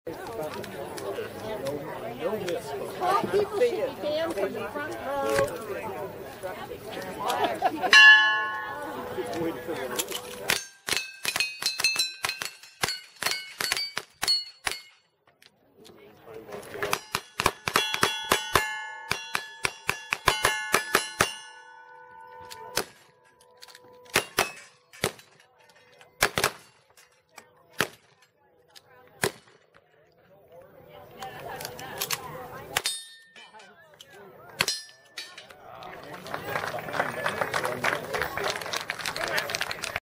All people should be down from the front row.